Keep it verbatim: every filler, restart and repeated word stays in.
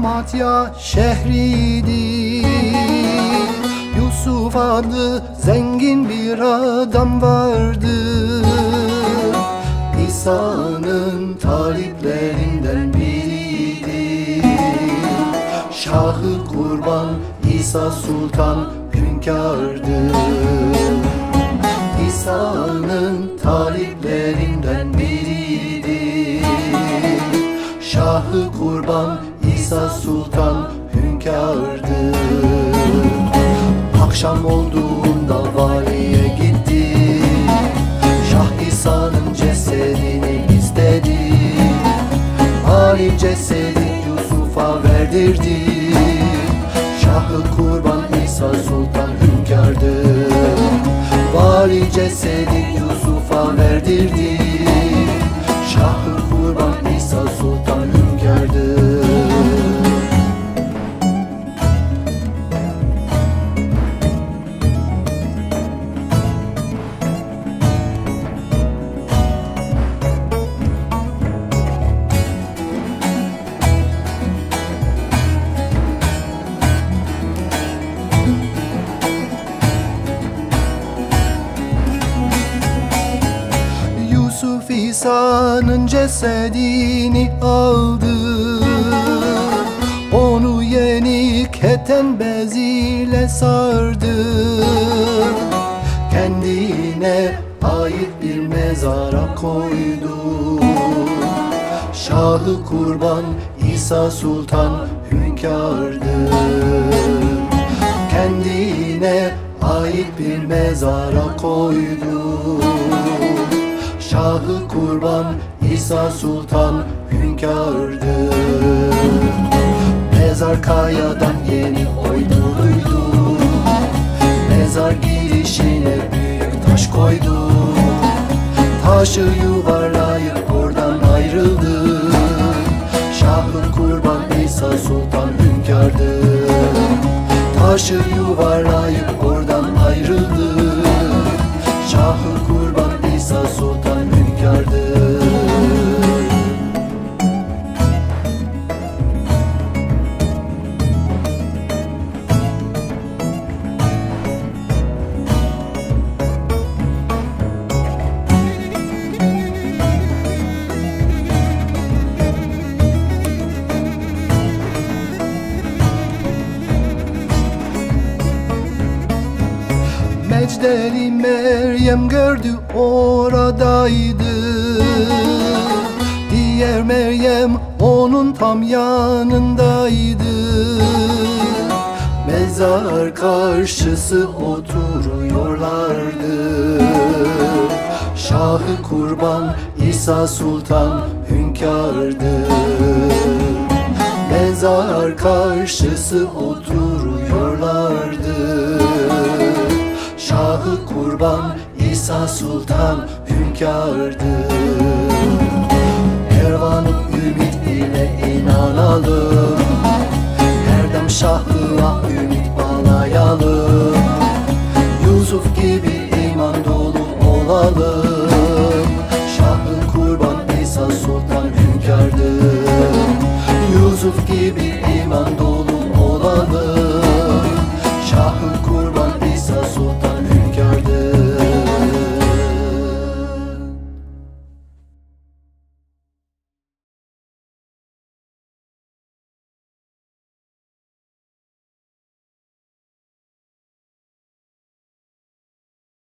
Amatya şehriydi. Yusuf adlı zengin bir adam vardı. İsa'nın taliplerinden biriydi. Şahı Kurban İsa Sultan hünkârdı. İsa'nın taliplerinden biriydi. Şahı Kurban İsa Sultan hünkârdı. Akşam olduğunda valiye gitti. Şah İsa'nın cesedini istedi. Vali cesedi Yusuf'a verdirdi. Şahı Kurban İsa Sultan hünkârdı. Vali cesedi Yusuf'a verdirdi. Şahı Kurban İsa Sultan hünkârdı. Yusuf İsa'nın cesedini aldı. Onu yeni keten beziyle sardı. Kendine ait bir mezara koydu. Şahı Kurban İsa Sultan hünkârdı. Kendine ait bir mezara koydu. Şahı Kurban İsa Sultan hünkârdı. Mezar kayadan yeni oyduruydu. Mezar girişine büyük taş koydu. Taşı yuvarlayıp oradan ayrıldı. Şahı Kurban İsa Sultan hünkârdı. Taşı yuvarlayıp oradan ayrıldı. Şahı Kurban İsa Sultan hünkârdı. Mecdeli Meryem gördü oradaydı. Diğer Meryem onun tam yanındaydı. Mezar karşısı oturuyorlardı. Şahı Kurban İsa Sultan hünkârdı. Mezar karşısı oturuyorlardı. Şahı Kurban İsa Sultan hünkârdı. Kervanı ümit ile inanalım. Her dem şahına ümit bağlayalım. Yusuf gibi iman dolu olalım. Şahı Kurban İsa Sultan